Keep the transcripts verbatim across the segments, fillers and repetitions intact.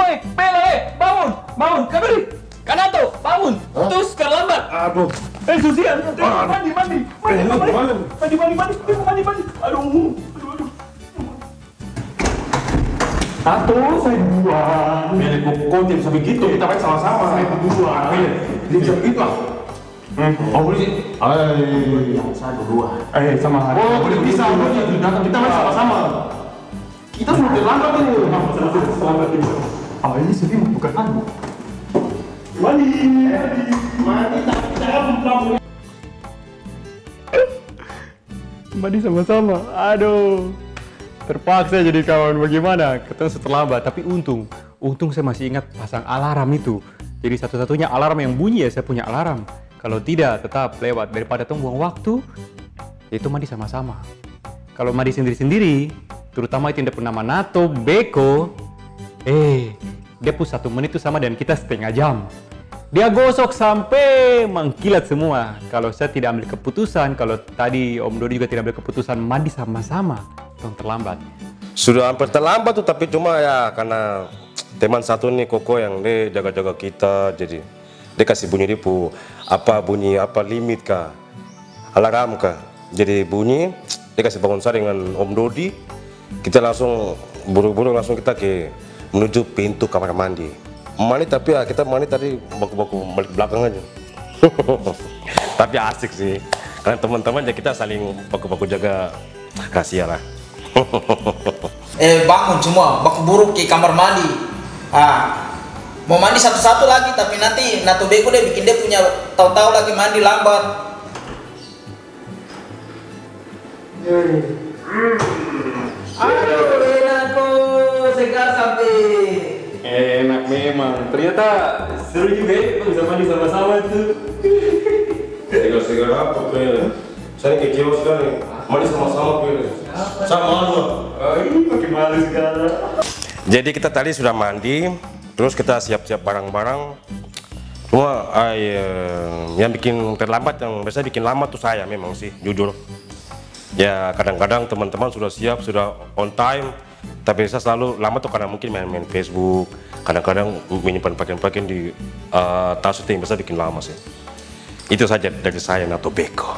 Pele, Pele, bangun, bangun, Kabiri, Kanato, bangun, terus terlambat. Aduh. Eh, Susian, mandi, mandi, mandi, mandi, mandi, mandi, mandi, mandi, mandi, aduh, aduh, aduh. Satu, saya dua. Pele, kok tidak bisa begitu? Kita main sama-sama. Saya berdua. Pele, tidak bisa begitu ah. Oh boleh sih? Eh, Saya berdua. eh sama hari. Oh boleh bisa, boleh. Kita main sama-sama. Kita sudah terlambat ini. Selamat ini. Ah, ini sedih bukan anu. Mandi, mandi, tapi jangan kamu. Mandi sama-sama. Aduh. Terpaksa jadi kawan. Bagaimana? Ketemu terlambat, tapi untung. Untung saya masih ingat pasang alarm itu. Jadi satu-satunya alarm yang bunyi ya saya punya alarm. Kalau tidak tetap lewat, daripada tong buang waktu. Itu mandi sama-sama. Kalau mandi sendiri-sendiri, terutama itu yang dia nama Nato, Beko, eh, dia pun satu menit itu sama dengan kita setengah jam. Dia gosok sampai mengkilat semua. Kalau saya tidak ambil keputusan, kalau tadi Om Dodi juga tidak ambil keputusan mandi sama-sama, tong terlambat. Sudah hampir terlambat tuh, tapi cuma ya karena teman satu nih Koko yang dia jaga-jaga kita, jadi dia kasih bunyi dipu apa bunyi apa limit kah, alarm kah. Jadi bunyi, dia kasih bangun saya dengan Om Dodi. Kita langsung buru-buru langsung kita ke menuju pintu kamar mandi. Mandi tapi ya kita mandi tadi baku-baku balik belakang aja. Tapi asik sih, karena teman-teman ya kita saling baku-baku jaga rahasia lah. Eh bangun semua, baku buruk ke kamar mandi. Ah, mau mandi satu-satu lagi, tapi nanti Nato Beko deh bikin dia punya tahu-tahu lagi mandi lambat. Aduh, enakku segar sampai. Enak memang. Ternyata seru juga ya, bisa mandi sama-sama tuh. Segar-segar apa Pele? Saya kecewa sekali. Mandi sama-sama Pele. Sama malu. Oh, ini pakai malu segala. Jadi kita tadi sudah mandi, terus kita siap-siap barang-barang. Cuma ay, yang bikin terlambat, yang biasa bikin lama tuh saya memang sih, jujur. Ya kadang-kadang teman-teman sudah siap, sudah on time, tapi saya selalu lama tuh karena mungkin main-main Facebook, kadang-kadang menyimpan pakaian-pakaian di uh, tas itu yang biasa bikin lama sih. Itu saja dari saya, Nato Beko.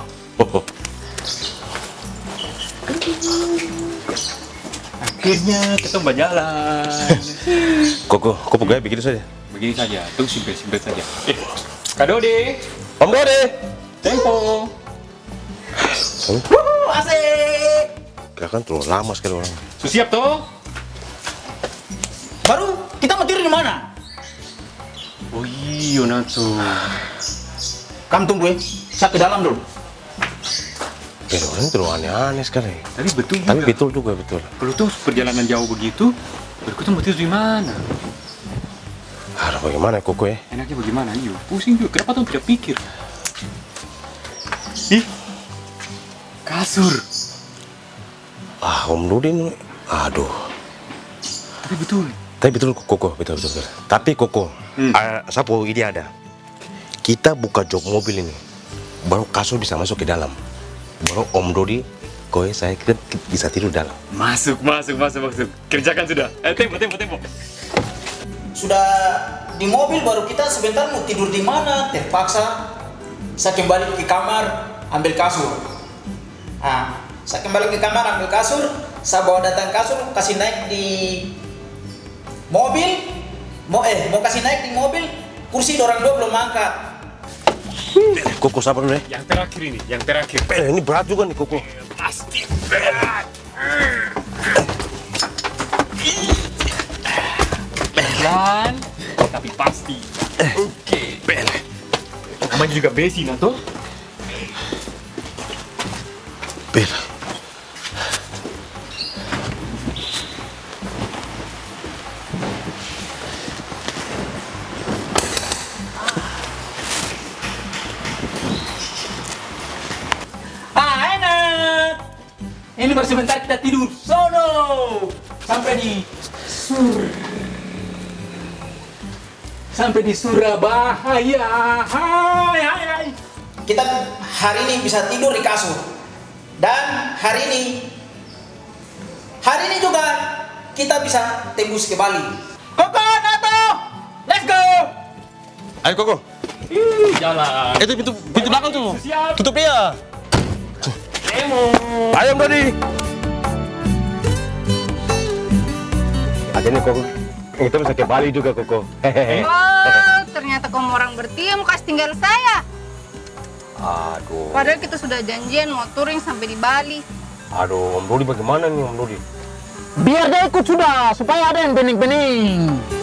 Akhirnya kita berjalan. Koko, kok pegawai begitu saja? Begini saja, tunggu simpel-simpel saja. Eh, Kak Dodi, Om Dodi, tempo. Wuh, asik. gak kan terlalu lama sekali orang. Siap toh? Baru kita mau tidur di mana? Oh iya Nato. Kamu tunggu ya, saya ke dalam dulu. Pero ini terlalu aneh-aneh sekali. Tapi betul juga. Tapi betul juga betul. Kalau tuh perjalanan jauh begitu, berikutnya mau tidur di mana? Aduh, bagaimana Koko ya? Enaknya bagaimana? Iyo, pusing juga. Kenapa tuh tidak pikir? Ih, kasur. Ah, Om Dodi ini, aduh. Tapi betul. Tapi betul Koko, betul betul. betul. Tapi Koko, Hmm. uh, sapu ide ada. Kita buka jok mobil ini, baru kasur bisa masuk ke dalam. Baru Om Dodi, kowe saya kira bisa tidur dalam. Masuk, masuk, masuk, masuk. Kerjakan sudah. Eh, tempo, tempo, tempo. Sudah di mobil baru kita sebentar mau tidur di mana, terpaksa saya kembali ke kamar ambil kasur. Nah, saya kembali ke kamar ambil kasur, saya bawa datang kasur, kasih naik di mobil, mau eh mau kasih naik di mobil, kursi orang dua belum angkat. Koko sabar dulu ya. Yang terakhir ini, yang terakhir. Eh, ini berat juga nih Koko. Pasti berat. Pelan, tapi pasti. Oke. Namanya juga besi, Nato. Bel. Ah, enak. Ini baru sebentar kita tidur. Sono. Sampai di Sur. Sampai di Surabaya. Hai, hai, hai. Kita hari ini bisa tidur di kasur. Dan hari ini hari ini juga kita bisa tembus ke Bali. Koko, Nato, Ayo Koko. Jalan. Itu pintu pintu belakang tuh. Siap. Tutup dia. Emo. Ayo Dodi. Akhirnya Koko itu bisa ke Bali juga Koko. Hehehe. Oh, ternyata kamu orang bertiga mau kasih tinggal saya. Aduh. Padahal kita sudah janjian mau touring sampai di Bali. Aduh, Om Dodi bagaimana nih Om Dodi? Biar dia ikut sudah, supaya ada yang bening-bening.